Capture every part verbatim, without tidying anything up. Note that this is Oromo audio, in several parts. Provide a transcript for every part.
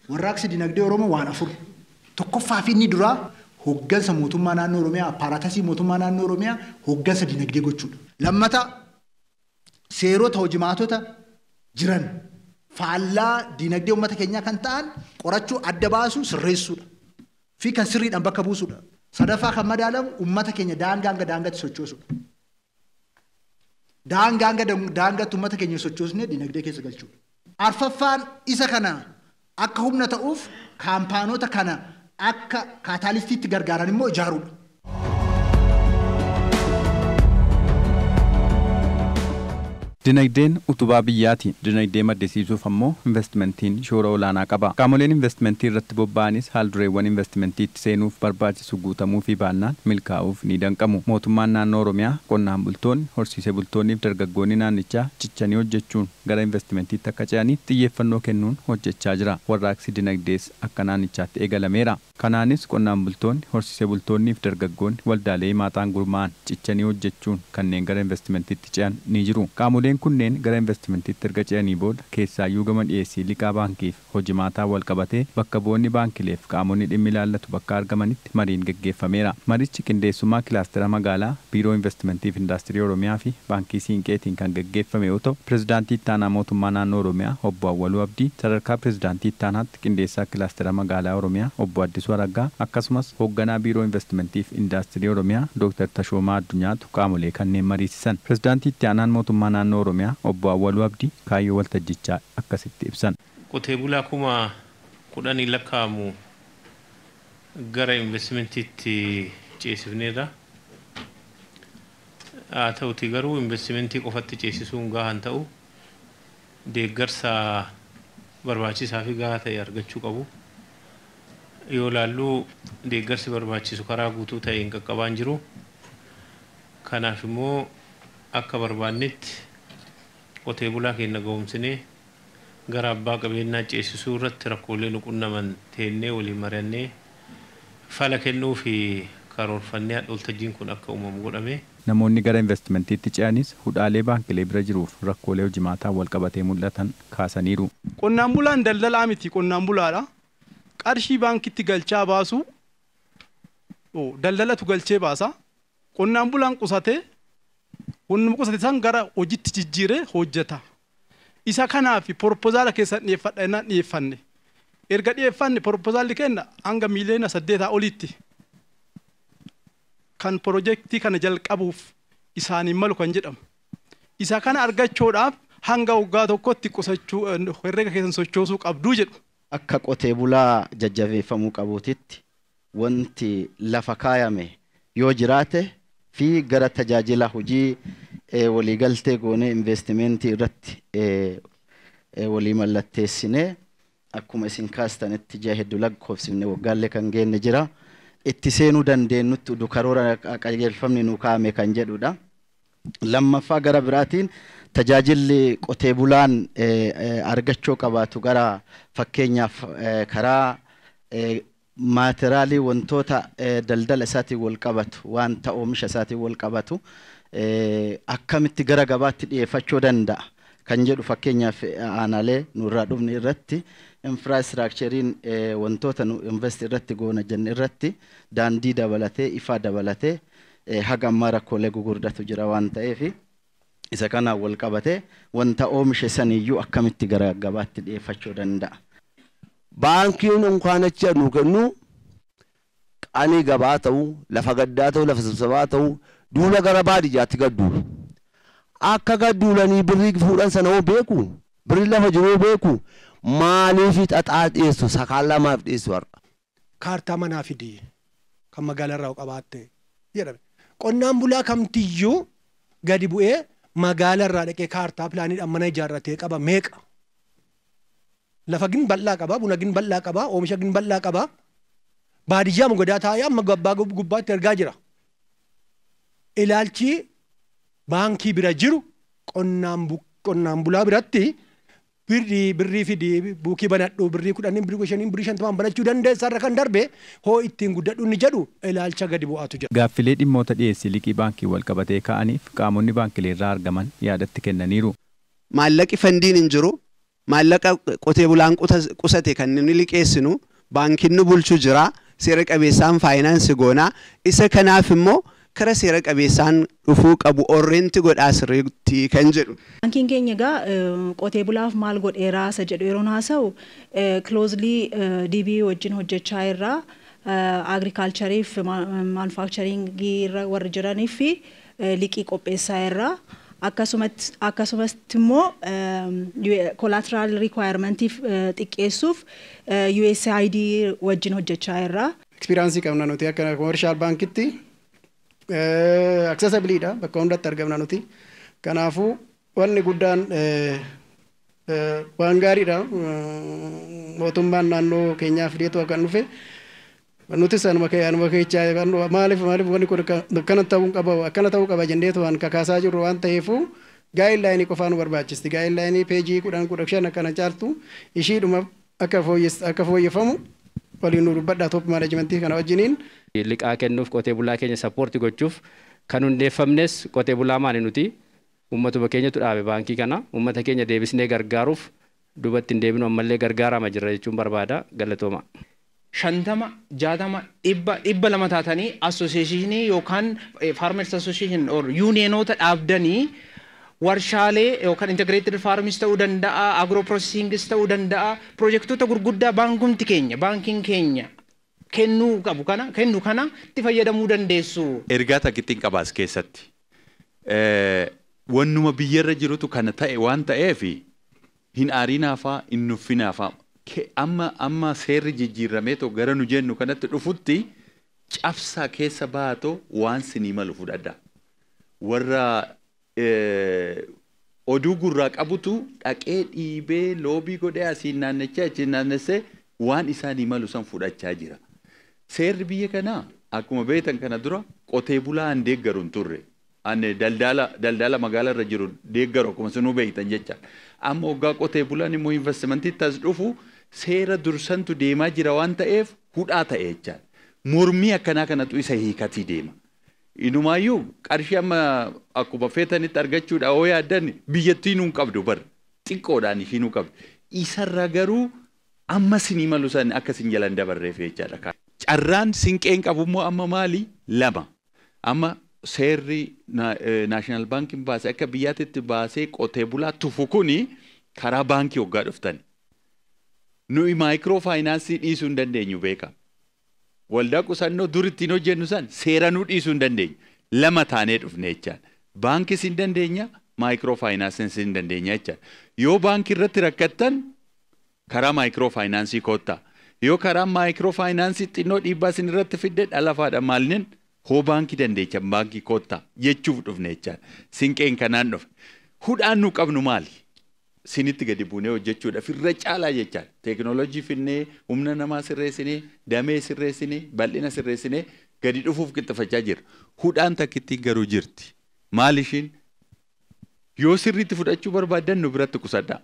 warraaqsi dinagdee Oromoo waan afur. Tokkoffaa fi inni duraa hoggansa mootummaa naannoo Oromiyaa, appaaraatasii mootummaa naannoo Oromiyaa hoggansa dinagdee gochuudha. Lammata seerota hojimaatota jiran faallaa dinagdee uummata keenyaa kan ta'an qorachuu adda baasuu sirreessuudha. Fi kan sirriidhaan bakka buusuudha. Sadaffaa kan madaalamu uummata keenya daangaa hanga daangaatti sochoosudha. Daangaa hanga daangaatti uummata keenya sochoosnee dinagdee keessa galchuudha. Arfaffaan isa kana akka humna ta'uuf kaampaanota kana akka kaataalistiitti gargaaran immoo ijaaruudha. Dinagdeen utubaa biyyaati. Dinagdee maddisiisuuf ammoo investimentiin shoora olaanaa qaba. Qaamoleen investimentii irratti bobba'anis haaldureewwan investimentiitti seenuuf barbaachisu guutamuu fi baannaan milkaa'uuf ni danqamu. Mootummaan naannoo Oromiyaa qonnaan bultoonni, horsiisee bultoonni fi dargaggoonni naannichaa cichanii hojjechuun gara investimentiitti akka ce'aniif xiyyeeffannoo kennuun hojjechaa jira. Warraaqsi dinagdees akka naannichaatti eegalameera. Kanaanis qonnaan bultoonni, horsiisee bultoonni fi dargaggoonni waldaalee maataan gurmaa'an cichanii hojjechuun kanneen gara investimentiitti ce'an ni jiru. Qaamoleen kunneen gara investimentiitti erga ce'anii booda keessaayyuu gama dhiyeessii liqaa baankiif hojimaataa wal qabatee bakka bu'oonni baankileef qaamonni dhimmi ilaallatu bakka argamanitti mariin geggeeffameera. Marichi qindeessummaa kilaastera magaalaa, biiroo investimentiif indaastirii Oromiyaa fi baankii Siinqeetiin kan geggeeffame yoo ta'u, pirezidaantii ittaanaa mootummaa naannoo Oromiyaa obbo Awwaluu Abdii, sadarkaa pirezidaantii ittaanaatti qindeessaa kilaastera magaalaa Oromiyaa obbo Addisuu Araggaa akkasumas hoogganaa biiroo investimentiif indaastirii Oromiyaa Dr. Tashoomaa Addunyaatu qaamolee kanneen mariisisan. Pirezidaantii ittaanaan mootummaa naannoo Oromiyaa obbo Awwaluu Abdii kaayyoo waltajjichaa akkasitti ibsan. Qotee bulaa kuma kudhanii lakkaa'amu gara investimentiitti ceesifneerra. Haa ta'uti garuu investimentii qofatti ceesisuun gahaan ta'u deeggarsa barbaachisaa fi gahaa ta'e argachuu qabu. Yoo laallu deeggarsi barbaachisu karaa guutuu ta'een qaqqabaan jiru. Kanaaf immoo akka barbaannetti qotee bulaa keenya ga'umsinee gara abbaa qabeenyaa ceesisuu irratti rakkoolee nu qunnaman teennee waliin mari'annee fala kennuu fi karoorfannee waltajjiin kun akka uumamu godhame. Namoonni gara investimentiitti ce'anis hudhaalee baankilee bira jiruuf rakkoolee hojimaataa wal qabatee mul'atan kaasaniiru. Qonnaan bulaan daldalaa miti, qonnaan bulaadha. Qarshii baankitti galchaa baasu daldalatu galchee baasa. Qonnaan bulaan qusatee Wannuma qusate san gara hojiitti jijjiiree hojjeta. Isa kanaaf propozaala keessa dhiyeeffadha jennaan dhiyeeffanne. Erga dhiyeeffanne proposaalli kenna hanga miiliyoona saddeetaa olitti kan piroojeektii kana jalqabuuf isaaniin malu kan jedhamu. Isa kana argachuudhaaf hanga waggaa tokkotti qusachuu herrega keessan sochoosuu qabduu jedhu. Akka qotee bulaa jajjabeeffamuu qabuutitti wanti lafa kaayame yoo jiraate fi gara tajaajila hojii waliigaltee goonee investimentii irratti walii mallatteessinee akkuma isin kaastanitti ji'a hedduu lakkoofsifne waggaallee kan geenne jira. Itti seenuu dandeenyutti karoora qajeelfamni nu kaa'ame kan jedhudha. Lammaffaa gara biraatiin tajaajilli qotee bulaan argachuu qabaatu gara fakkeenyaaf karaa maateraalii wantoota daldala isaatiin wal qabatu wanta oomisha isaatiin wal qabatu akkamitti gara gabaatti dhiyeeffachuu danda'a kan jedhu fakkeenyaaf aanaalee nurraa dhufne irratti infraastiraakchariin wantoota nu invest irratti goona jenne irratti daandii dabalatee ifaa dabalatee haga ammaa rakkoolee gugurdatu jira waan ta'eef isa kana wal qabatee wanta oomisha saniyyuu akkamitti gara gabaatti dhiyeeffachuu danda'a. Baankiin unkaanacha nu kennu qaanii gabaa ta'u, lafa gaddaa ta'u, lafa sibsabaa ta'u, duula gara baadiyyaatti gadduulu. Akka gadduulanii birrii fuudhan sana hoo beeku, birrii lafa jiru beeku, maaliif xaxaa dhiyeessu sakaan lamaaf dhiyeessu har'a. Kaartaa manaa fidii kan magaalaa irraa qabaatte jedhame. Qonnaan bulaa kamtiyyuu gadi bu'ee magaalaa irraa dhaqee kaartaa pilaaniidhaan mana ijaarratee qaba meeqa? Lafa gin bal'aa qaba, buna gin bal'aa qaba, oomisha gin bal'aa qaba. Baadiyyaa mugadaa taa'ee amma gabbaa gubbaatti ergaa jira. Ilaalchi baankii bira jiru qonnaan bulaa biratti birrii birrii fidii buukii banadhu birrii kudhanii birrii shanii birrii shantamaan banachuu dandeessa irra kan darbe hoo ittiin guddadhu ni jedhu ilaalcha gadi bu'aatu jira. Gaaffilee dhimmoota dhiyeessii liqii baankii wal qabatee ka'aniif qaamonni baankilee irraa argaman yaadatti kennaniiru. Maallaqi fandiin hin jiru. maallaqa qotee bulaan qusate kan inni liqeessinu baankiin nu bulchu jira seera qabeessaan faayinaansi goonaa isa kanaaf immoo kara seera qabeessaan dhufuu qabu orreenti godhaa sirriitti kan jedhu. Baankiin keenya egaa qotee bulaaf maal godheeraa isa jedhu yeroo haasa'u closely D B wajjin hojjechaa irraa agriculture fi manufacturing irra warra jiranii fi liqii qopheessaa irraa akkasumas akkasumas immoo collateral requirement xiqqeessuuf U S A I D wajjin hojjechaa irraa. Experience qabna nuti akka commercial bankitti accessibility dha bakka hundatti argamna nuti. Kanaafuu wanni guddaan waan gaariidha mootummaan naannoo keenyaaf fideetu akka dhufe nuti sanuma keenyuma keechaa maaliif maaliif wanni kun akkana ta'uu qaba akkana ta'uu qaba jenneetu waan kakaasaa jirru waan ta'eefu guideline qofaan nu barbaachisti guideline peejii kudhan kudha shan akkana caaltu ishiidhuma akka fooyyes akka fooyyefamu waliin nu dubbadhaa top managementii kana wajjiniin liqaa kennuuf qotee bulaa keenya sappoorti gochuuf kan hundeeffamnes qotee bulaa maali nuti ummatuma keenyatu dhaabe baankii kana ummata keenya deebisnee gargaaruuf dubatti hin deebinu ammallee gargaarama jirra jechuun barbaada galatooma. Shantama jaatama dhibba dhibba lama taatanii associationii yookaan farmers association or unionota dhaabdanii warshaalee yookaan integrated farms ta'uu danda'a agro processingis ta'uu danda'a projektoota gurguddaa baankumti keenya baankiin keenya kennuu qabu kana kennu kana itti fayyadamuu dandeessu. Ergaa takkittiin qabaas keessatti wannuma biyyarra jirutu kana ta'e waan ta'eef hin aariinaafaa hin nuffinaafaa amma amma seerri jijjiiramee to gara nu jennu kanatti dhufutti cabsaa keessa baato waan sinii malu fudhadha. Warra oduu gurraa qabutu dhaqee dhiibee loobii godhee asiin naannechaa achiin naannessee waan isaanii malu san fudhachaa jira. Seerri biyya kanaa akkuma beektan kana dura qotee bulaa an deeggaru hin turre. Anne daldala daldala magaalaa irra jiru deeggaru akkuma sinuu beektan jecha. Amma waggaa qotee bulaan immoo investimentii tas dhufu seera dursantu deemaa jira waan ta'eef hudhaa ta'e jecha. Mormii akkanaa kanatu isa hiikatii deema. Inumaayyuu qarshii amma akkuma feetanitti argachuudha oo yaaddan biyyattii nuun qabdu bar xiqqoodhaan ishii nu qabdu. Isarra garuu amma sinii malu san akka sin jalan dabarreef jechaadha. Carraan sinqeen qabummoo amma maali lama. Amma seerri naashinaal baankiin baasee akka biyyaatitti baasee qotee bulaa tufu kuni karaa baankii waggaa dhuftani. Nuyi maayikiroo faayinaansii dhiisuu hin dandeenyu beeka. Waldaa qusannoo dur ittiin hojjennu san seera nu dhiisuu hin dandeenyu. Lama taanee dhufne jechaan. Baankis hin dandeenya, maayikiroo faayinaansiin hin dandeenya jechaan. Yoo baankii irratti rakkattan karaa maayikiroo faayinaansii koottaa. Yoo karaa maayikiroo faayinaansii xinnoo dhiibbaa isin irratti fidde dhalafaadha maalinin hoo baankii dandeechan baankii koottaa jechuuf dhufne jechaan. Sinqeen kanaan dhufe. Hudhaan nu qabnu maali? Sinitti gadi buunee hojjechuudha firra caalaa jechaan. Teekinooloojii finnee humna namaa sirreessinee damee sirreessinee bal'ina sirreessinee gadi dhufuuf qixxifachaa jirra. Hudhaan takkittiin garuu jirti. Maal ishiin yoo sirriitti fudhachuu barbaaddan nu biratti qusadhaa.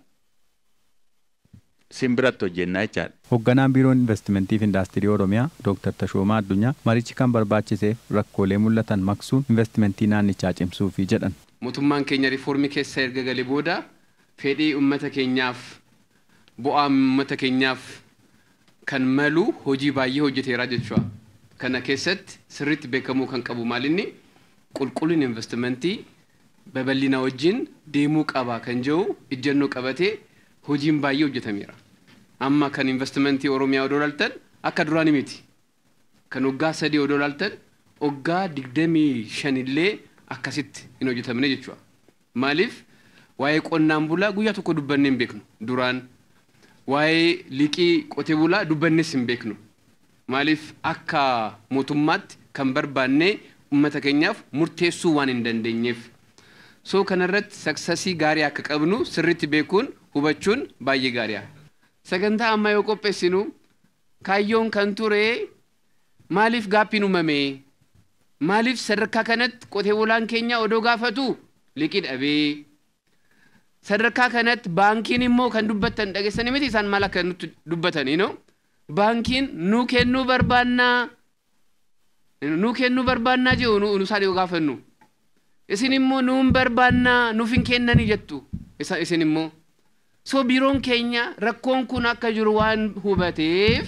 Sin biratti hojjennaa jechaadha. Hoogganaan biiroon investimentii fi indaastirii Oromiyaa Dooktar Tashoomaa Addunyaa marichi kan barbaachiseef rakkoolee mul'atan maqsuun investimentii naannichaa cimsuufi jedhan. Mootummaan keenya riifoormii keessa erga galee booda fedhii ummata keenyaaf bu'aa ummata keenyaaf kan malu hojii baay'ee hojjeteera jechuudha. Kana keessatti sirriitti beekamuu kan qabu maalinni qulqullina investimentii babal'ina wajjin deemuu qaba kan jiru ijjennoo qabatee hojiin baay'ee hojjetameera. Amma kan investimentii Oromiyaa odoo laaltan akka duraanii miti. Kan waggaa sadii odoo laaltan waggaa digdamii shan illee akkasitti hin hojjetamne jechuudha. Maaliif waa'ee qonnaan bulaa guyyaa tokko dubbannee hin beeknu duraan waa'ee liqii qotee bulaa dubbannees hin beeknu. Maaliif akka mootummaatti kan barbaannee uummata keenyaaf murteessuu waan hin dandeenyeef. So kanarratti saksasii gaarii akka qabnu sirriitti beekuun hubachuun baay'ee gaariidha. Sagantaa amma yoo qopheessinu kaayyoon kan ture maaliif gaappiin uumame? Maaliif sadarkaa kanatti qotee bulaan keenya odoo gaafatu liqii dhabee? Sadarkaa kanatti baankiin immoo kan dubbattan dhageessanii miti isaan maal akka nutti dubbatanii no? Baankiin nu kennuu barbaannaa nu kennuu barbaannaa jiru nu isaan yoo gaafannu. Isin immoo nuun barbaannaa nuuf hin kennanii jettu. Isin immoo So biiroon keenya rakkoon kun akka jiru waan hubateef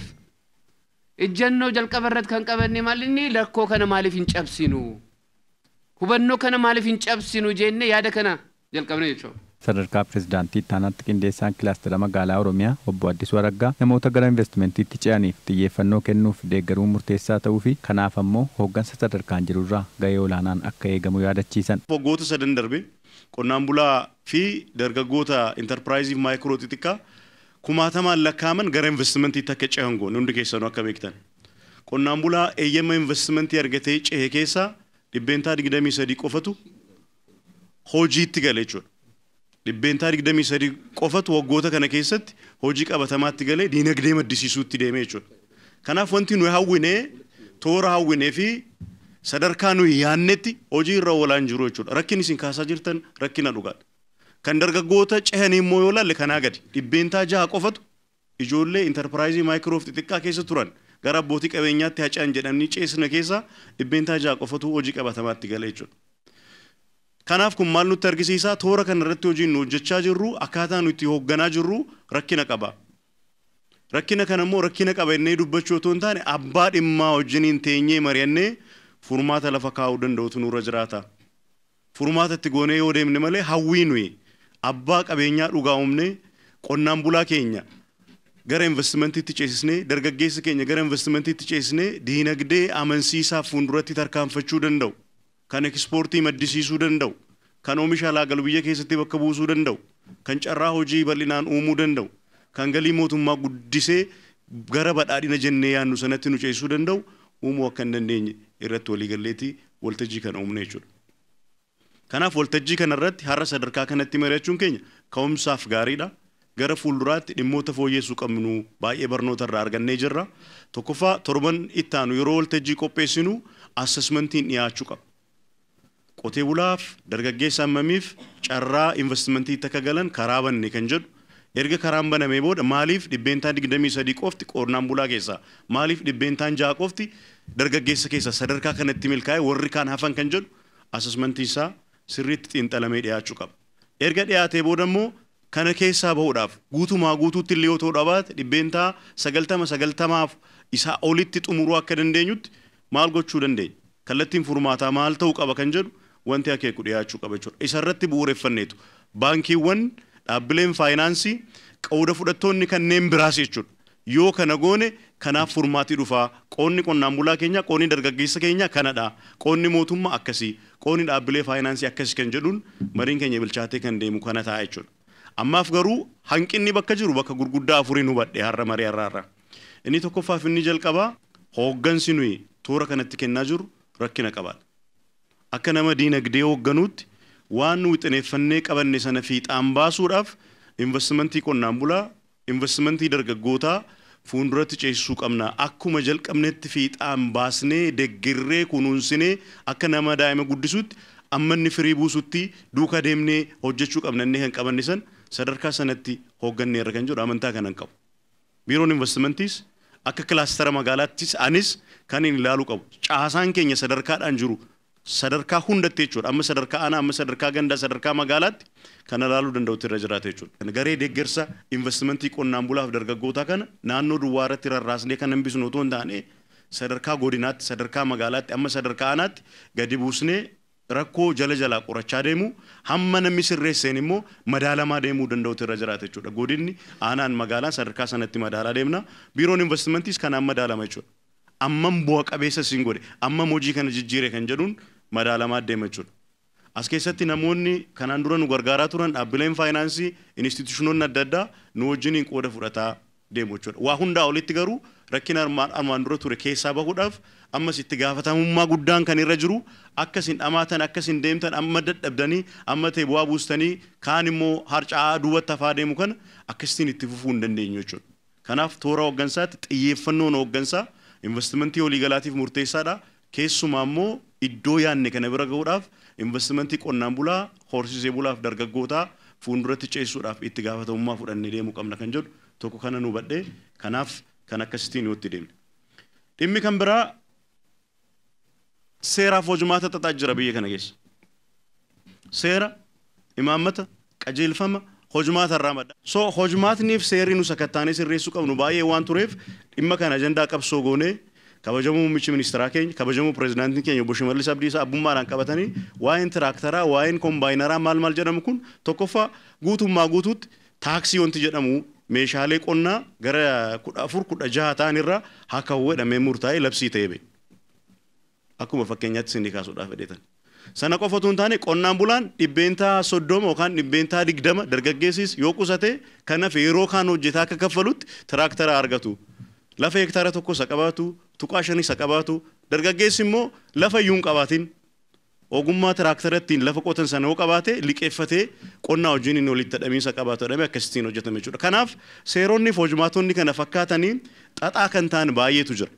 ejjennoo jalqaba irratti kan qabanne maalinni rakkoo kana maaliif hin cabsinu? Hubannoo kana maaliif hin cabsinu jenne yaada kana jalqabne jechuudha. Sadarkaa pirezidaantii taanaatti qindeessaan kilaastera magaalaa Oromiyaa obbo Addisuu Araggaa namoota gara investimentii ce'aniif xiyyeeffannoo kennuuf deeggaruun murteessaa ta'uu fi kanaaf ammoo hooggansa sadarkaan jirurraa gahee olaanaan akka eegamu yaadachiisan. Waggoota sadan darbe qonnaan bulaa fi dargaggoota intarpiraayiziif maayikiroo xixiqqaa kumaatamaan lakkaaman gara investimentiitti akka ce'an goone hundi keessanuu akka beektan. Qonnaan bulaa eeyyama investimentii argatee ce'e keessaa dhibbeentaa digdamii sadii qofatu hojiitti gale jechuudha. Dhibbeentaa digdamii sadii qofatu waggoota kana keessatti hojii qabatamaatti galee diinagdee maddisiisuutti deemee jechuudha. Kanaaf wanti nuyi hawwinee toora hawwinee fi sadarkaa nuyi yaannetti hojii irra oolaan jiru jechuudha. Rakkin isin kaasaa jirtan rakkina dhugaadha. Kan dargaggoota cehanii immoo yoo laalle kanaa gadi dhibbeentaa jaha qofatu ijoollee intarpiraayizii maayikiroof xixiqqaa keessa turan gara abbootii qabeenyaatti hacaan jedhanii ceesina keessaa dhibbeentaa jaha qofatu hojii qabatamaatti galee jechuudha. Kanaaf kun maal nutti argisiisaa toora kana irratti hojiin nu hojjechaa jirru akkaataa nuti hoogganaa jirru rakkina qaba. Rakkina kana immoo rakkina qabannee dubbachuu otoo hin taane abbaa dhimmaa wajjiniin teenyee mari'annee furmaata lafa kaa'uu danda'utu nurra jiraata. Furmaata itti goonee yoo deemne malee hawwii nuyi abbaa qabeenyaa dhugaa uumne qonnaan bulaa keenya gara investimentiitti ceesisnee dargaggeessa keenya gara investimentiitti ceesisnee diinagdee amansiisaa fuulduratti tarkaanfachuu danda'u. Kan ekspoortii maddisiisuu danda'u, kan oomisha alaa galu biyya keessatti bakka buusuu danda'u, kan carraa hojii bal'inaan uumuu danda'u, kan galii mootummaa guddisee gara badhaadhina jennee yaannu sanatti nu ceesisuu danda'u uumuu akka hin dandeenye irratti waliigalleetii waltajjii kana uumne jechuudha. Kanaaf waltajjii kana irratti har'a sadarkaa kanatti mari'achuun keenya ka'umsaaf gaariidha. Gara fuulduraatti dhimmoota fooyyessuu qabnu baay'ee barnoota irraa argannee jirra. Tokkoffaa torban ittaanu yeroo waltajjii qopheessinu assessmentiin dhiyaachuu qaba. Qotee bulaaf dargaggeessa ammamiif carraa investimentii akka galan karaa banne kan jedhu erga karaan banamee booda maaliif dhibbeentaan digdamii sadii qofti qonnaan bulaa keessaa maaliif dhibbeentaan jaha qofti dargaggeessa keessaa sadarkaa kanatti milkaa'e warri kaan hafan kan jedhu assessmentii isaa sirriitti xiinxalamee dhiyaachuu qaba. Erga dhiyaatee booda immoo kana keessaa bahuudhaaf guutumaa guutuutti illee yoo ta'u dhabaate dhibbeentaa sagaltama sagaltamaaf isaa olitti xumuruu akka dandeenyutti maal gochuu dandeenya? Kallattiin furmaataa maal ta'uu qaba kan jedhu wanti akeeku dhiyaachuu qaba jechuudha. Isarratti bu'uureffanneetu baankiiwwan dhaabbileen faayinaansii qooda fudhattoonni kanneen biraas jechuudha. Yoo kana goone kanaaf furmaatii dhufaa qoonni qonnaan bulaa keenya qoonni dargaggeessa keenya kanadha. Qoonni mootummaa akkasii qoonni dhaabbilee faayinaansii akkasii kan jedhuun mariin keenya bilchaatee kan deemu kana ta'a jechuudha. Ammaaf garuu hanqinni bakka jiru bakka gurguddaa afuriin hubadhe har'a marii har'aarra. Inni tokkoffaaf inni jalqabaa hooggansi nuyi toora kanatti kennaa jiru rakkina qabaadha. Akka nama diinagdee hoogganuutti waan nu xineeffannee qabanne sana fiixaan baasuudhaaf investimentii qonnaan bulaa, investimentii dargaggootaa fuulduratti ceesisuu qabna. Akkuma jalqabnetti fiixaan baasnee deggirree kunuunsinee akka nama daa'ima guddisuutti amma inni firii buusutti duuka deemnee hojjechuu qabna inni kan qabanne san sadarkaa sanatti hoogganneerra kan jedhu amantaa kanan qabu. Biiroon investimentiis akka kilaastara magaalaattis anis kan hin ilaaluu qabu. Caasaan keenya sadarkaadhaan jiru sadarkaa hundatti jechuudha. Amma sadarkaa aanaa, amma sadarkaa gandaa, sadarkaa magaalaatti kan ilaaluu danda'utti irra jiraata jechuudha. Garee deeggarsa investimentii qonnaan bulaaf dargaggootaa kana naannoo duwwaa irratti rarraasnee kan hambisnu otoo hin taane sadarkaa godinaatti, sadarkaa magaalaatti, amma sadarkaa aanaatti gadi buusnee rakkoo jala jalaa qorachaa deemu hamma namni sirreesseen immoo madaalamaa deemuu danda'utti irra jiraata jechuudha. Godinni aanaan magaalaan sadarkaa sanatti madaalaa deemna. Biiroon investimentiis kanaan madaalama jechuudha. Ammam bu'a qabeessa siin godhe, ammam hojii kana jijjiire kan jedhuun madaalamaa deema jechuudha. As keessatti namoonni kanaan dura nu gargaaraa turan dhaabbileen faayinaansii, instituushinoonni adda addaa nu wajjiniin qooda fudhataa deemu jechuudha. Waa hundaa olitti garuu rakkina armaan dura ture keessaa bahuudhaaf ammas itti gaafatamummaa guddaan kan irra jiru akkasin dhamaatan akkasin deemtan amma dadhabdanii amma ta'e bu'aa buustanii kaan immoo harca'aa duubatti hafaa deemu kana akkasitiin itti fufuu hin dandeenyu jechuudha. Kanaaf toora hooggansaatti xiyyeeffannoon hooggansaa investimentii waliigalaatiif murteessaadha. Keessumaa immoo iddoo yaanne kana bira gahuudhaaf investimentii qonnaan bulaa, horsiisee bulaaf dargaggootaa fuulduratti ceesisuudhaaf itti gaafatamummaa fudhannee deemuu qabna kan jedhu tokko kana nu hubadhee kanaaf kan akkasitiin yoo itti deemne. Dhimmi kan biraa seeraaf hojumaata xaxaa jira biyya kana keessa. Seera, imaammata, qajeelfama, hojmaata irraa madda. So hojmaatniif seerri nu sakattaanee sirreessuu qabnu baay'ee waan tureef dhimma kana ajandaa qabsoo goonee kabajamuu muummichi ministeeraa keenya kabajamuu pirezidaantiin keenya obbo Shimallis Abdiisaa abbummaadhaan qabatanii waa'een tiraaktaraa waa'een kombaayineraa maal maal jedhamu kun tokkoffaa guutummaa guutuutti taaksii wanti jedhamu meeshaalee qonnaa gara kudha afur kudha jaha ta'an irraa akka jedhamee murtaa'ee labsii ta'ee ba'e. Akkuma fakkeenyaatti isin kaasuudhaaf fedhetan. Sana qofa otoo hin taane qonnaan bulaan dhibbeentaa soddoma yookaan dhibbeentaa digdama dargaggeessis yoo qusate kanaaf yeroo kaan hojjetaa akka kaffalutti tiraaktara argatu. Lafa hektaara tokko isa qabaatu, tuqaa shanii isa qabaatu, dargaggeessi immoo lafa iyyuu hin qabaatin ogummaa tiraaktarattiin lafa qotan sana yoo qabaate liqeeffatee qonnaa wajjin inni walitti hidhamiinsa qabaatu jedhamee akkasittiin hojjetame jechuudha. Kanaaf seeronni fi hojmaatonni kana fakkaatanii xaxaa kan ta'an baay'eetu jira.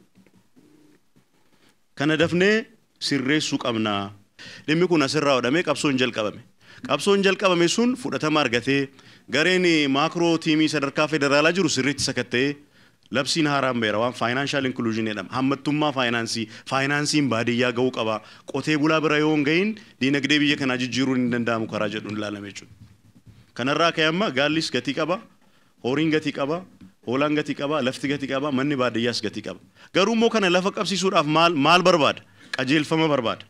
Kana dafnee sirreessuu qabnaa. Dhimmi kun asirraa hodhamee qabsoon jalqabame. Qabsoon jalqabame sun fudhatama argatee gareen maakroo tiimii sadarkaa federaalaa jiru sirriitti sakatta'ee labsiin haaraan beera waan financial inclusion jedhama. Hammattummaa faayinaansii faayinaansiin baadiyyaa ga'uu qaba. Qotee bulaa bira yoo hin gahin diinagdee biyya kanaa jijjiiruun hin danda'amu karaa jedhuun ilaalame jechuudha. Kanarraa ka'e amma gaallis gatii qaba, horiin gatii qaba, hoolaan gatii qaba, lafti gatii qaba, manni baadiyyaas gatii qaba. Garuu immoo kana lafa qabsiisuudhaaf maal maal barbaada? Qajeelfama barbaada.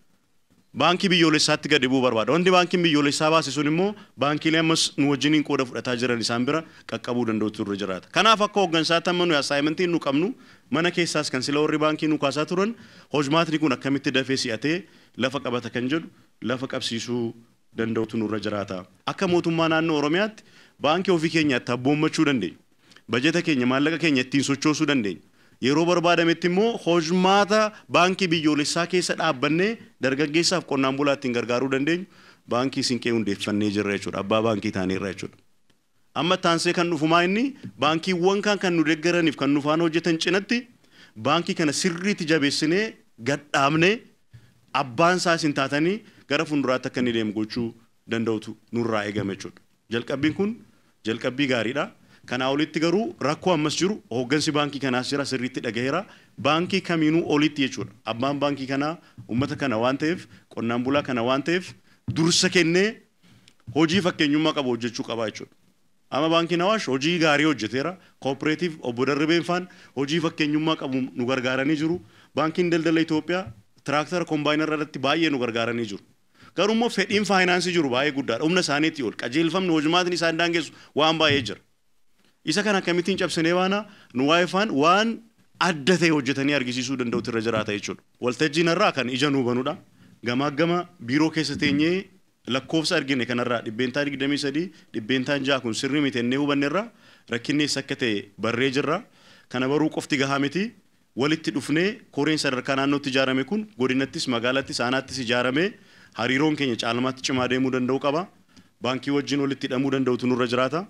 Baankii biyyoolessaatti gadi bu'uu barbaada. Wanti baankiin biyyoolessaa baase sun immoo baankiilee ammas nu wajjiniin qooda fudhataa jiran isaan bira qaqqabuu danda'utu irra jiraata. Kanaaf akka hooggansaatti amma nuyi assaayimentiin nu qabnu mana keessaas kan sila warri baankii nu kaasaa turan hojmaatni kun akkamitti dafee si'atee lafa qabata kan jedhu lafa qabsiisuu danda'utu nurra jiraata. Akka mootummaa naannoo Oromiyaatti baankii ofii keenyaatti abboommachuu dandeenya. Bajeta keenya maallaqa keenya ittiin sochoosuu dandeenya. Yeroo barbaadametti immoo hojmaata baankii biyyoolessaa keessa dhaabbannee dargaggeessaaf qonnaan bulaa ittiin gargaaruu dandeenyu baankii siinqee hundeeffannee jirra jechuudha. Abbaa baankii taaneerra jechuudha. Amma taansee kan dhufumaa inni baankiiwwan kan kan nu deeggaraniif kan nu faana hojjetan cinatti baankii kana sirriitti jabeessinee gadhaabnee abbaan isaa isin taatanii gara fuulduraatti akka inni deemu gochuu danda'utu nurraa eegame jechuudha. Jalqabbiin kun jalqabbii gaariidha. Kana olitti garuu rakkoo ammas jiru hooggansi baankii kanaas jira sirriitti dhagaheera. Baankii kamiinuu olitti jechuudha. Abbaan baankii kanaa uummata kana waan ta'eef qonnaan bulaa kana waan ta'eef dursa kennee hojii fakkeenyummaa qabu hojjechuu qaba jechuudha. Amma baankiin Awaash hojii gaarii hojjeteera. Kooperaatiif obbo Darrabeen faan hojii fakkeenyummaa qabu nu gargaaranii jiru. Baankiin daldala Itoophiyaa tiraaktara kombaayineraa irratti baay'ee nu gargaaranii jiru. Garuu immoo fedhiin faayinaansii jiru baay'ee guddaadha. Humna isaaniitti ol qajeelfamni hojmaatni isaan daangessu waan baay'ee jira. Isa kana akkamittiin cabsinee baana nu waa'ee faan waan adda ta'e hojjetanii argisiisuu danda'utu irra jiraata jechuudha. Waltajjiin irraa kan ija nu banuudha. Gamaa gama biiroo keessa teenyee lakkoofsa argine kanarraa dhibbeentaa digdamii sadii dhibbeentaan ja'a kun sirrii miti ennee hubanneerra rakkinni eessa akka ta'e barree jirra. Kana baruu qofti gahaa miti walitti dhufnee koreen sadarkaa naannootti ijaarame kun godinattis magaalattis aanaattis ijaaramee hariiroon keenya caalmaatti cimaa deemuu danda'u qaba. Baankii wajjin walitti hidhamuu danda'utu nurra jiraata.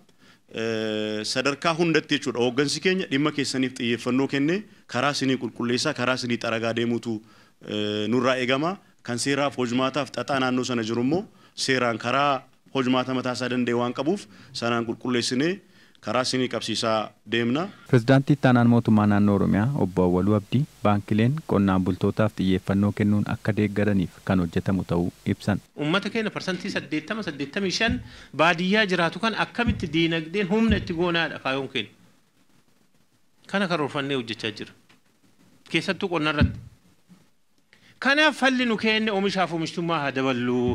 Sadarkaa hundatti jechuudha hooggansi keenya dhimma keessaniif xiyyeeffannoo kennee karaa isinii qulqulleessaa karaa isinii xaragaa deemuutu nurraa eegama. Kan seeraaf hojmaataaf xaxaa naannoo sana jiru immoo seeraan karaa hojmaata mataasaa danda'e waan qabuuf sanaan qulqulleessinee karaa isinii qabsiisaa deemna. Pirezidaantii Ittaanaan Mootummaa Naannoo Oromiyaa Obbo Awwaluu Abdii baankileen qonnaan bultootaaf xiyyeeffannoo kennuun akka deeggaraniif kan hojjetamu ta'uu ibsan. Uummata keenya parsantii saddeettama saddeettamii shan baadiyyaa jiraatu kan akkamitti diinagdeen humna itti goonaadha kaayoon keenya. Kana karoorfannee hojjechaa jira. Keessattuu qonna irratti. Kanaaf falli nu kenne oomishaaf oomishtummaa haa daballu.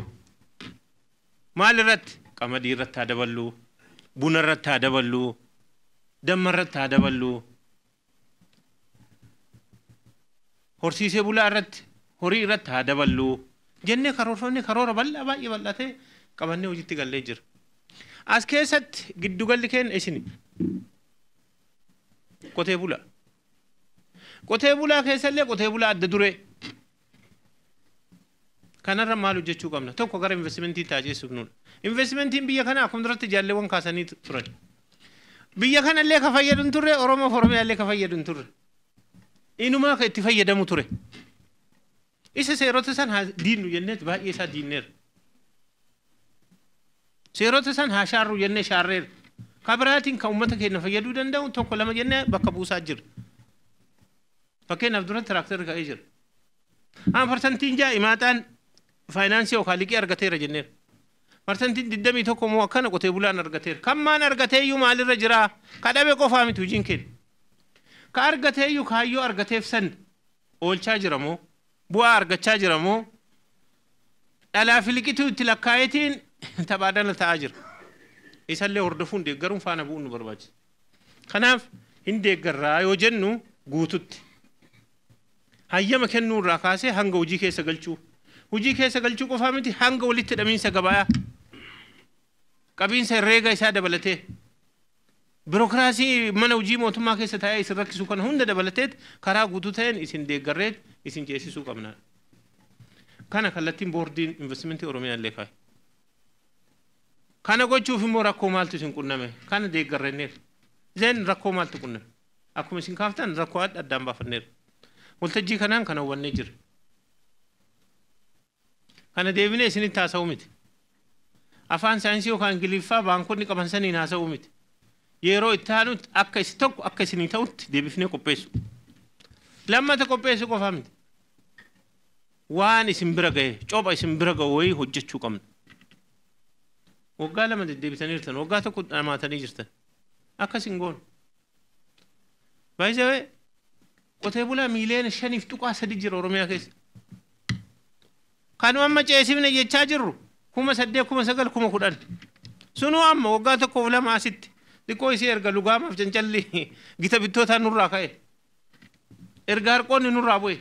Maal irratti? Qamadii irratti haa daballu. Buna irratti haa daballu. Damma irratti haa daballu. Horsiisee bulaa irratti horii irratti haa daballu. Jennee karoorfannee karoora bal'aa baay'ee bal'atee qabannee hojiitti gallee jira. As keessatti giddugalli keenya isini. Qotee bulaa. Qotee bulaa keessallee qotee bulaa adda duree. Kanarra maal hojjechuu qabna? Tokko gara investimentii taasisuuf nuudha. Investimentiin biyya kana akkuma duratti jaalleewwan kaasanii turan. Biyya kanallee ka fayyadu hin turre, Oromoo fi Oromiyaallee ka fayyadu hin turre. Inumaa ka itti fayyadamu ture. Isa seerota san haa diinnu jennee baay'ee isaa diinneera. Seerota san haa shaarru jennee shaarreera. Ka biraatiin kan uummata keenya fayyaduu danda'u tokko lama jennee bakka buusaa jira. Fakkeenyaaf duratti tiraaktarri ka'ee jira. Amma parsantiin jaa imaaxaan faayinaansii yookaan liqii argateera jenneera. Parsantiin digdamii tokko moo akkana qotee bulaan argateera. Kan maan argateeyyuu maalirra jira? Ka dhabe qofaa miti hojiin kenna. Ka argateeyyuu kaayyoo argateef san oolchaa jira moo? Bu'aa argachaa jira moo? Dhalaa filiqituu itti lakkaayetiin taphaadhaan ta'aa jira. Isallee hordofuun deeggaruun faana bu'uun nu barbaachisa. Kanaaf hin deeggarraa yoo jennu guututti. Hayyama kennuu irraa kaasee hanga hojii keessa galchuu. Hojii keessa galchuu qofaa miti hanga walitti hidhamiinsa gabayaa. Qabiinsa herreega isaa dabalatee. Birokiraasii mana hojii mootummaa keessa taa'ee isin rakkisuu kana hunda dabalatee karaa guutuu ta'een isin deeggarreet isin ceesisuu qabna. Kana kallattiin boordiin investimentii Oromiyaa illee kaaye. Kana gochuuf immoo rakkoo maaltu isin qunname? Kana deeggarrenneer. Zeen rakkoo maaltu qunname? Akkuma isin kaaftan rakkoo adda addaan baafanneer. Waltajjii kanaan kana hubannee jira. Kana deebinee isinitti haasa'uu miti. Afaan saayinsii yookaan Ingiliffaa baankonni qaban saniin haasa'uu miti. Yeroo itti aanutti akka isi tokko akka isinii ta'utti deebifnee qopheessu. Lammata qopheessu qofaa miti. Waan isin bira ga'e, copha isin bira ga'u wayii hojjechuu qabna. Waggaa lama deddeebitanii jirtan, waggaa tokko dhamaatanii jirtan. Akkasin goon. Baay'ee qotee bulaa miiliyoona shaniif tuqaa sadi jira Oromiyaa keessa. Kan amma ceesifne jechaa jirru kuma saddeet kuma sagal kuma kudhan. Sunuu amma waggaa tokkoof lama asitti xiqqoo isii erga lugaamaaf cancalli gita bittootaan nurraa ka'e. Erga harqoonni nurraa bu'e.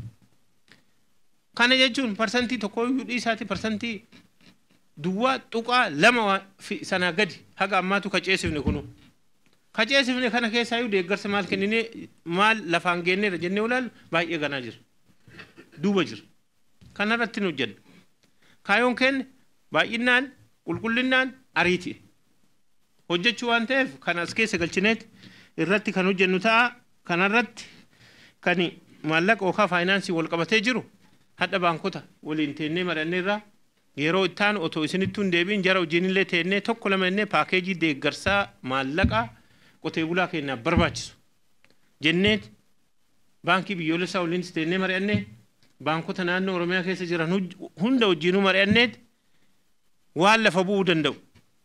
Kana jechuun parsantii tokkoo iyyuu dhiisaati parsantii duwwaa tuqaa lama sanaa gadi haga ammaatu ka ceesifne kunu. Ka ceesifne kana keessaa iyyuu deeggarsa maal kennine maal lafaan geenneera jennee ulaalu baay'ee ganaa jira. Duuba jira. Kanarratti nu hojjenna. Kaayoon kenne baay'inaan qulqullinnaan ariiti. Hojjechuu waan ta'eef kan as keessa galchineet irratti kan hojjennu ta'a. Kanarratti kan maallaqa yookaan faayinaansii wal qabatee jiru hadha baankota waliin teennee madhanneerraa yeroo ittaan otoo isinittuu hin deebiin jara hojiinillee teennee tokko lama innee paakeejii deeggarsaa maallaqaa qotee bulaa keenyaaf barbaachisu. Jenneet baankii biyyoolessaa waliin teennee mari'annee baankota naannoo Oromiyaa keessa jiran hunda wajjinuu mari'anneet waan lafa bu'uu danda'u.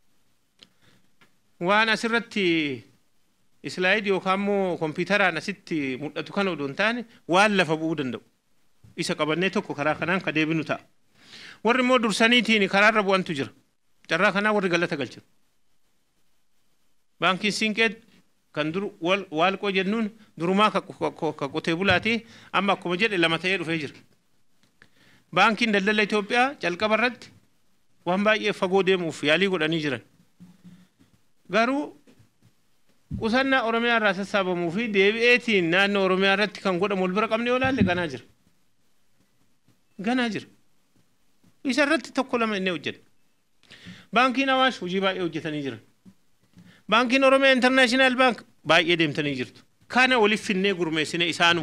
Waan asirratti islaayidii yookaan immoo kompiitaraan asitti mul'atu kana odoo hin taane waan lafa bu'uu danda'u. Isa qabannee tokko karaa kanaan ka deebinu ta'a. Warri immoo dursaniitiin karaarra bu'antu jira. Carraa kanaa warri galata galchan. Baankiin Siinqeet kan dur waalqoo jennuun durumaa ka qotee bulaati amma akkuma jedhe lama ta'ee dhufee jira. Baankiin daldala Itoophiyaa calqaba irratti waan baay'ee fagoo deemuuf yaalii godhanii jiran. Garuu qusannaa Oromiyaa irraa sassaabamuu fi deebi'eetiin naannoo Oromiyaa irratti kan godhamu wal bira qabnee olaalle ganaa jira. Ganaa jira. Isa irratti tokko lama innee hojjenna. Baankiin Awaash hojii baay'ee hojjetanii jiran. Baankiin Oromiyaa International Bank baay'ee deemtanii jirtu. Kana waliif finnee gurmeessine isaanuu.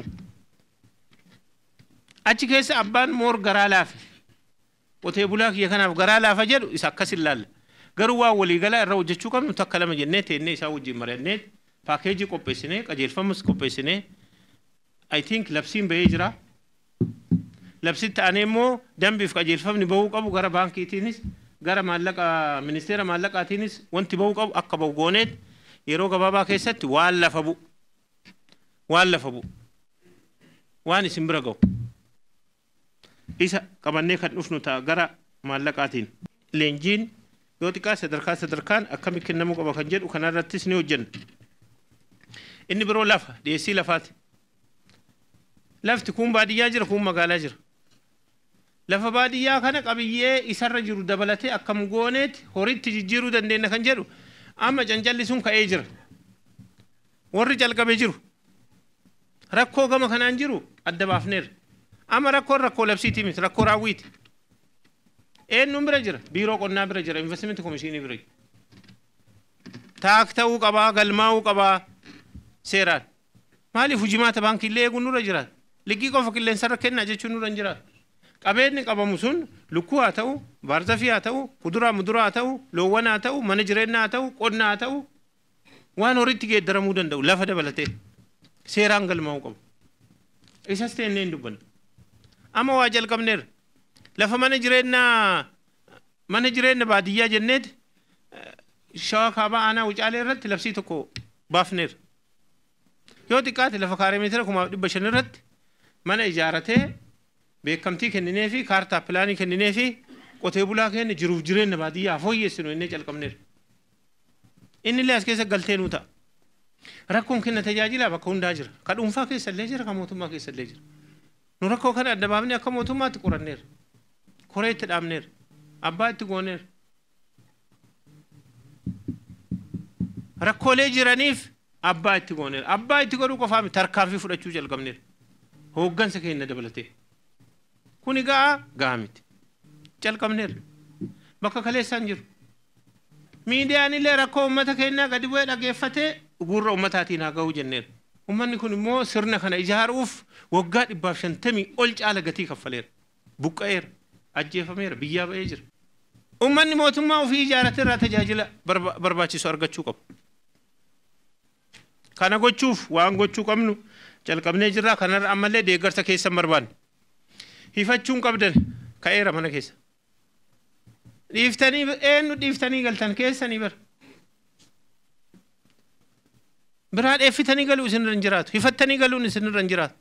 Achi keessa abbaan moor garaa laafe. Qotee bulaa kiyya kanaaf garaa laafa jedhu isa akkas ilaalla. Garuu waan waliigalaa irra hojjechuu qabnu takka lama jennee teennee isaa wajjin mari'annee paakeejii qopheessinee qajeelfamas qopheessinee I think labsiin bahee jira. Labsitti aanee immoo dambiif qajeelfamni bahuu qabu gara baankiitiinis gara maallaqa ministeera maallaqaatiinis wanti bahuu qabu akka bahu gooneet yeroo gabaabaa keessatti waan lafa bu'u. Waan lafa bu'u. Waan isin bira gahu. Isa qabannee kan dhufnu ta'a gara maallaqaatiin. Leenjiin yoo xiqqaa sadarkaa sadarkaan akkamitti kennamuu qaba kan jedhu kanarrattis ni hojjenna. Inni biroo lafa dhiyeessii lafaati. Lafti kun baadiyyaa jira kun magaalaa jira. Lafa baadiyyaa kana qabiyyee isarra jiru dabalatee akkam gooneet horiitti jijjiiruu dandeenya kan jedhu amma cancalli sun ka'ee jira. Warri calqabee jiru. Rakkoo gama kanaan jiru adda baafneerra. Amma rakkoon rakkoo labsiitii miti rakkoo raawwiiti. Eenyuun bira jira biiroo qonnaa bira jira investiment komishinii bira jira. Taak ta'uu qabaa galmaa'uu qabaa seeraan. Maaliif hujimaata baankiillee eeguun nurra jiraata. Liqii qofa qilleensarra kennaa jechuun nurra hin jiraatu. Qabeenyi qabamu sun lukkuu haa ta'u, baarzafii haa ta'u, kuduraa muduraa haa ta'u, loowwan haa ta'u, mana jireenyaa haa ta'u, qonna haa ta'u waan horiitti geeddaramuu danda'u lafa dabalatee seeraan galmaa'uu qabu. Isas teennee hin dubbannu. Amma waa jalqabneerra. Lafa mana jireenyaa mana jireenya baadiyyaa jenneet shawaa kaabaa aanaa wucaalee irratti labsii tokko baafneerra. Yoo xiqqaate lafa kaaree meetira kumaaf dhibba shan irratti mana ijaaratee beekamtii kenninee fi kaartaa pilaanii kenninee fi qotee bulaa keenya jiruuf jireenya baadiyyaa fooyyessinu innee calqabneerra. Inni illee as keessa galtee nuu ta'a. Rakkoon kenna tajaajila bakka hundaa jira. Ka dhuunfaa keessa illee jira, ka mootummaa keessa illee jira. Nu rakkoo kana adda baafnee akka mootummaatti qoranneerra. Koree itti dhaabneerra. Abbaa itti gooneerra. Rakkoolee jiraniif abbaa itti gooneerra. Abbaa itti godhuu qofaa miti tarkaanfii fudhachuu jalqabneerra. Hooggansa keenya dabalatee. Kuni ga'a ga'a miti. Calqabneerra. Bakka kaleessaan jiru. Miidiyaan illee rakkoo uummata keenyaa gadi bu'ee dhageeffatee gurra uummataatiin haa ga'uu jenneerra. Uummanni kun immoo sirna kana ijaaruuf waggaa dhibbaaf shantamii ol caala gatii kaffaleera. Buqqa'eera. Ajjeefameera. Biyyaa ba'ee jira. Uummanni mootummaa ofii ijaarate irraa tajaajila barbaachisu argachuu qabu. Kana gochuuf waan gochuu qabnu calqabnee jirra. Kanarra ammallee deeggarsa keessan barbaanne. Hifachuun qabdan ka'eera mana keessa. Dhiiftanii eenyu dhiiftanii galtan keessanii bara. Biraa dheeffitanii galuu isinirra hin jiraatu. Hifattanii galuun isinirra hin jiraatu.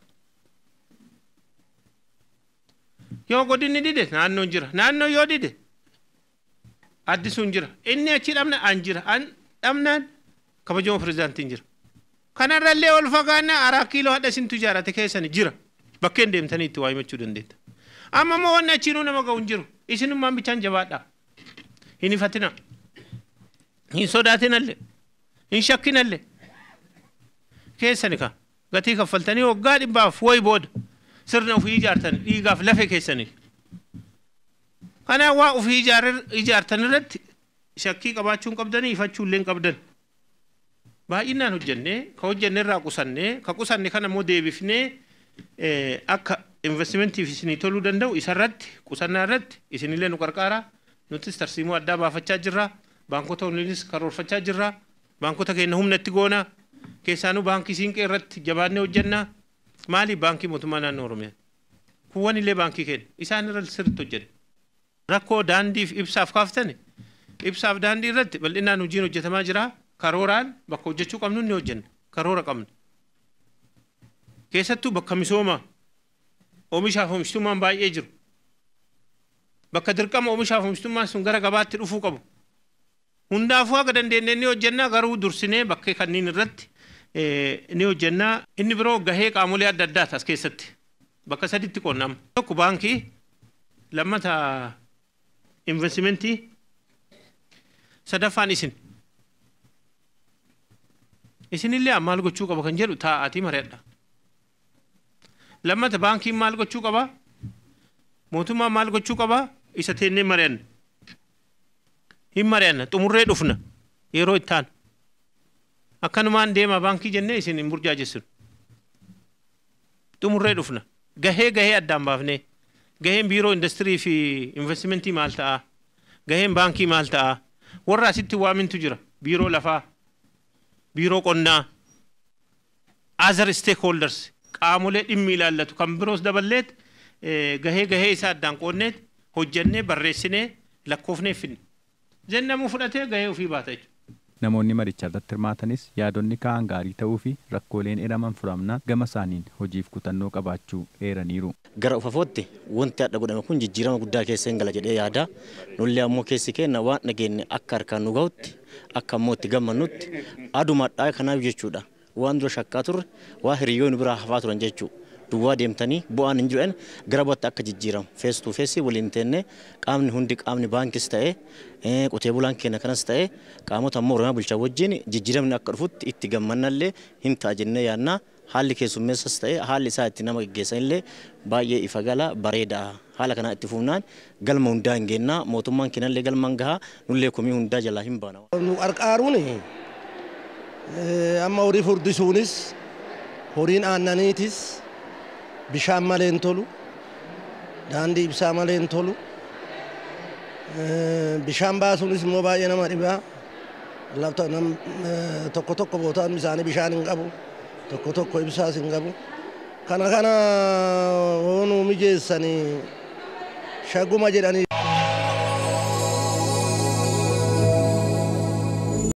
Yoo godinni dide naannoon jira. Naannoo yoo dide addisuun jira. Inni achi dhabna an jira. An dhabnaan kabajamoo pirezidaantiin jira. Kanarrallee ol fagaannaa araa kiiloo hadha isintu ijaarate keessani jira. Bakkeen deemtanii itti waa himachuu dandeetta. Amma immoo wanni achiinuu nama ga'u hin jiru. Isinummaan bichaan jabaadhaa. Hin ifatina. Hin sodaatinallee. Hin shakkinallee. Keessani ka gatii kaffaltanii waggaa dhibbaaf wayi booda sirna ofii ijaartan dhiigaaf lafee keessanii. Kanaaf waa ofii ijaartan irratti shakkii qabaachuun qabdanii ifachuu illee qabdan. Baay'inaan hojjennee ka hojjenne irraa qusannee ka qusanne kana immoo deebifnee akka investimentiif isinii toluu danda'u isarratti qusannaa irratti isinillee nu qarqaaraa. Nutis tarsiimoo addaa baafachaa jirra. Baankota waliinis karoorfachaa jirra. Baankota keenya humna itti goonaa. Keessaanuu baankii siinqee irratti jabaannee hojjennaa. Maali baankii mootummaa naannoo Oromiyaa? Kuwwan illee baankii keenya. Isaan irra sirriitti hojjenna. Rakkoo daandiif ibsaaf kaaftane ibsaaf daandii irratti bal'inaan hojiin hojjetamaa jira. Karooraan bakka hojjechuu qabnu ni hojjenna. Karoora qabna. Keessattuu bakka misoomaa oomishaaf oomishtummaan baay'ee jiru. Bakka dirqama oomishaaf oomishtummaan sun gara gabaatti dhufuu qabu. Hundaafuu akka dandeenye ni hojjennaa garuu dursinee bakka kanneen irratti ni hojjennaa. Inni biroo gahee qaamolee adda addaati as keessatti. Bakka sadiitti qoonnama. Tokko baankii, lammata investimentii, sadaffaan isin. Isinillee maal gochuu qaba kan jedhu taa'aatii mari'adha. Lammata baankiin maal gochuu qaba? Mootummaan maal gochuu qaba? Isa teennee mari'anna. Hin mari'anna xumurree dhufna yeroo itti aanu. Akkanumaan deema baankii jennee isin hin burjaajessinu. Xumurree dhufna. Gahee gahee addaan baafnee. Gaheen biiroo industirii fi investimentii maal ta'a? Gaheen baankii maal ta'a? Warra asitti waamintu jira. Biiroo lafaa, biiroo qonnaa, other stakeholders, qaamolee dhimmi ilaallatu kan biroos daballeet gahee gahee isaa addaan qoonneet hojjennee barreessinee lakkoofnee finne. Jennamuu fudhatee gahee ofii baata jechuudha. Namoonni maricha irratti hirmaatanis yaadonni ka'an gaarii ta'uu fi rakkooleen eeraman furamnaan gama isaaniin hojiif kutannoo qabaachuu eeraniiru. Gara ufafootti wanti adda godhame kun jijjiirama guddaa keessa hin gala jedhee yaada. Nullee ammoo keessi keenya waan dhageenye akka harkaan nu gahutti akka ammoo itti gammannutti adumadhaa kanaaf jechuudha. Waan dura shakkaa turre waa hiriyoonni biraa hafaa turan jechuudha. Duwwaa deemtanii bu'aan hin jiran gara bootti akka jijjiiramu fees tuu feesii waliin teenne qaamni hundi qaamni baankis ta'ee qotee bulaan keenya kanas ta'ee qaamota ammoo Oromiyaa bulchaa wajjin jijjiiramni akka dhufutti itti gammannallee hin ta'a jennee yaadna. Haalli keessummeessas ta'ee haalli isaa itti nama gaggeessanillee baay'ee ifa gala bareeda. Haala kana itti fufnaan galma hundaa hin geennaa mootummaan keenyallee galma hin gahaa nullee komii hundaa jalaa hin baana. Nu qarqaaruun amma horii furdisuunis horiin aannaniitis bishaan malee hin tolu, daandii ibsaa malee hin tolu, bishaan baasuunis immoo baay'ee nama dhibaa. Lafta tokko tokko bootaan isaanii bishaan hin qabu, tokko tokko ibsaas hin qabu. Kana kana hoonuu mijeessanii shaguma jedhanii.